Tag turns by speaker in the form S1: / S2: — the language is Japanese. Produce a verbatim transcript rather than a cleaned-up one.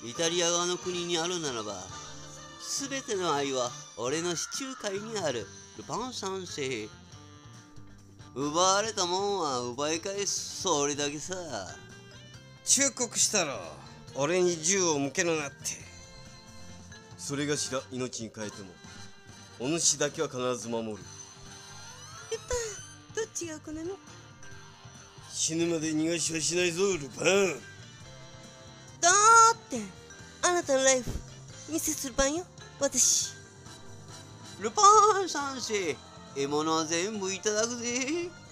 S1: イタリア側の国にあるならば、すべての愛は俺の地中海にある。ルパン三世。奪われたもんは奪い返す、それだけさ。
S2: 忠告したろ、俺に銃を向けるなって。
S3: それがしら命に変えてもお主だけは必ず守る。
S4: ルパン、どっちが好み？
S3: 死ぬまで逃がしはしないぞ、ルパン。
S4: だってあなたのライフミセスルパンよ、私。
S1: ルパン三世、獲物は全部いただくぜ。